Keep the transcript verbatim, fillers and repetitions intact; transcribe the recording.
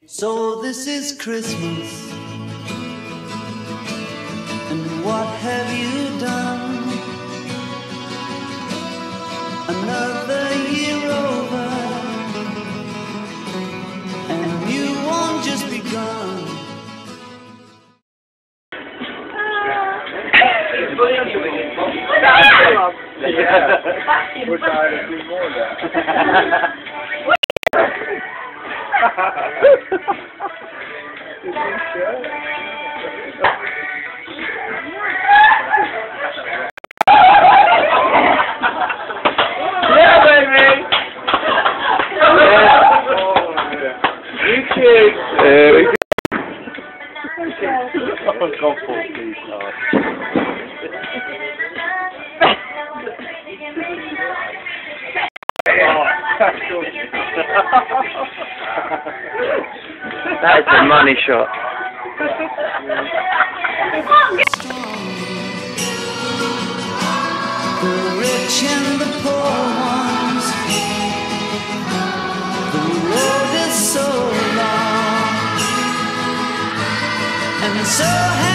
So this is Christmas, and what have you done? Another year over, and a new one just begun. Yeah, we're trying to do more of that. Yeah, baby! You kids! There we go. Oh, go for it, please. Oh. That's a money shot. The rich and the poor ones, the road is so long, and so